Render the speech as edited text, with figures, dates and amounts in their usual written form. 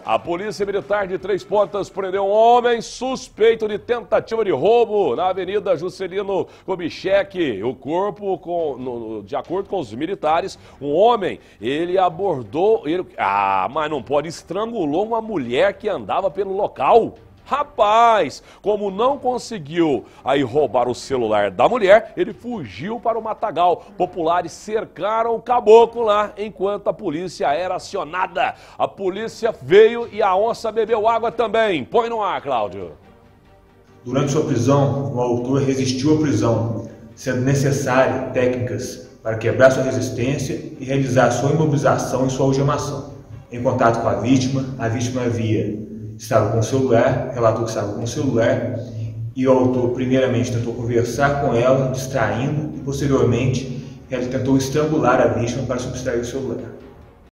A Polícia Militar de Três Pontas prendeu um homem suspeito de tentativa de roubo na Avenida Juscelino Kubitschek. O corpo, de acordo com os militares, um homem, ele abordou, mas não pode, estrangulou uma mulher que andava pelo local. Rapaz, como não conseguiu aí roubar o celular da mulher, ele fugiu para o matagal. Populares cercaram o caboclo lá enquanto a polícia era acionada. A polícia veio e a onça bebeu água também. Põe no ar, Cláudio. Durante sua prisão, o autor resistiu à prisão, sendo necessárias técnicas para quebrar sua resistência e realizar sua imobilização e sua algemação. Em contato com a vítima estava com o celular, relatou que estava com o celular, e o autor primeiramente tentou conversar com ela, distraindo, e posteriormente ele tentou estrangular a vítima para subtrair o celular.